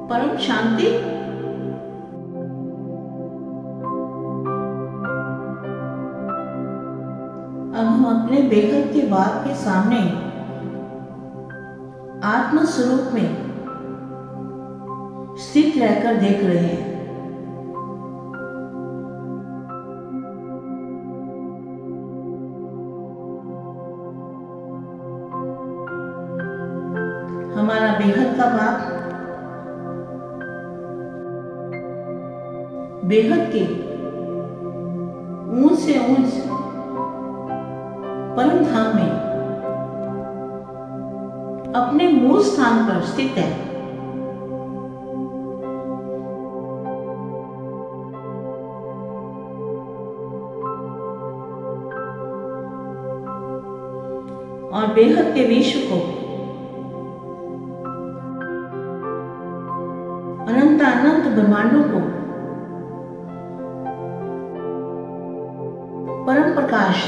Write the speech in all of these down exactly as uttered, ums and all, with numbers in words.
परम शांति। अब हम अपने बेहद के बाप के सामने आत्म स्वरूप में स्थित रहकर देख रहे हैं। हमारा बेहद का बाप बेहद के ऊंच से ऊंच परम धाम में अपने मूल स्थान पर स्थित है। और बेहद के विश्व को अनंत अनंत ब्रह्मांडों को परम प्रकाश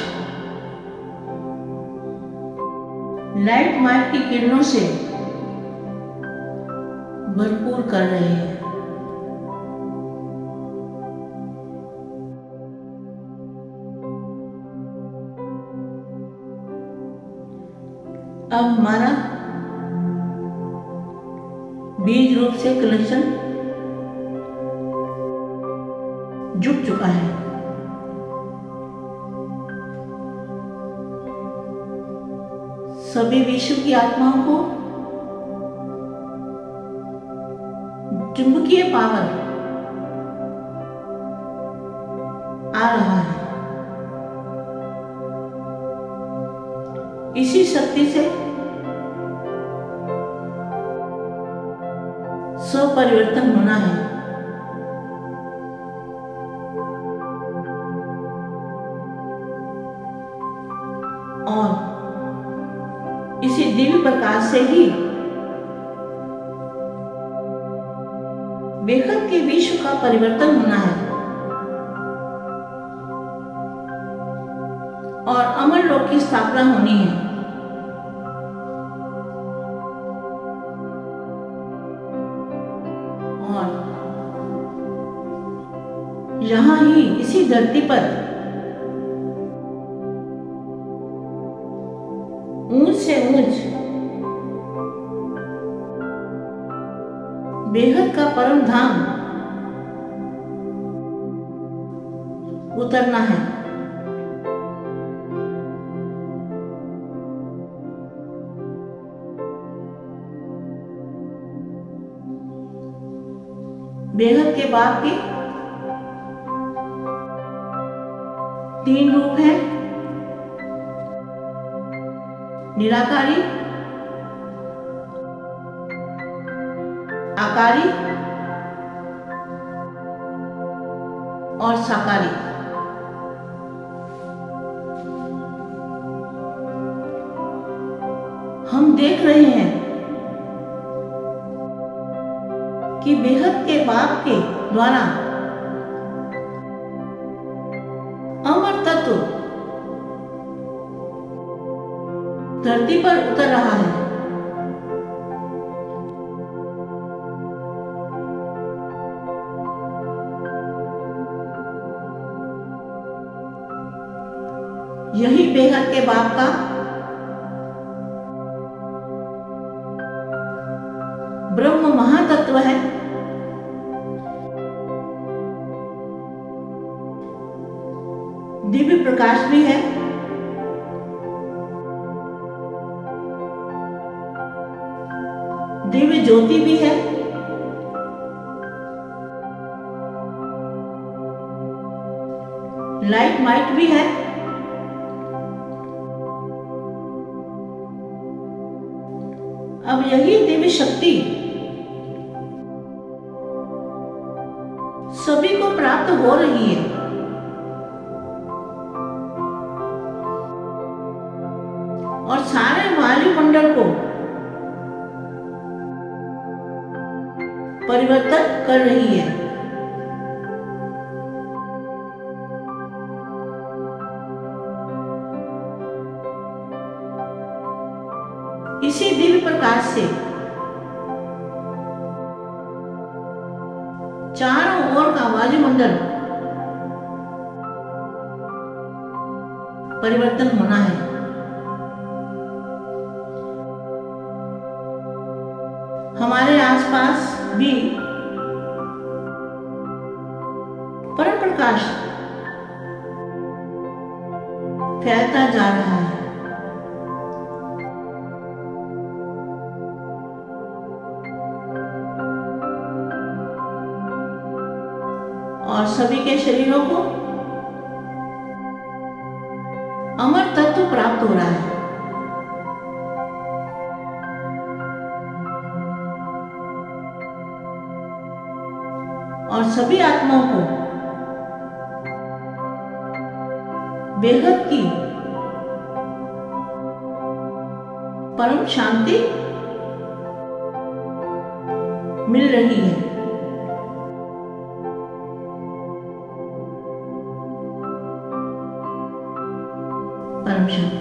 लाइट माइट की किरणों से भरपूर कर रहे हैं। अब हमारा बीज रूप से कनेक्शन जुट चुका है। सभी विश्व की आत्माओं को चुंबकीय पावर आ रहा है। इसी शक्ति से स्वपरिवर्तन होना है। और इसी दिव्य प्रकाश से ही बेहद के विश्व का परिवर्तन होना है और अमर लोक की स्थापना होनी है। और यहाँ ही इसी धरती पर ऊंच से ऊंच बेहद का परम धाम उतरना है। बेहद के बाप के तीन रूप हैं, निराकारी, आकारी और साकारी। हम देख रहे हैं कि बेहद के बाप के द्वारा अमर तत्व धरती पर उतर रहा है। यही बेहद के बाप का ब्रह्म महातत्व है। दिव्य प्रकाश भी है। दिव्य ज्योति भी है। लाइट माइट भी है। अब यही दिव्य शक्ति सभी को प्राप्त हो रही है। और सारे वायुमंडल को परिवर्तन कर रही है। इसी दिव्य प्रकाश से चारों ओर का वायुमंडल परिवर्तन होना है। हमारे आसपास भी परम प्रकाश फैलता जा रहा है और सभी के शरीरों को अमर तत्व प्राप्त हो रहा है। और सभी आत्माओं को बेहद की परम शांति मिल रही है। परम शांति।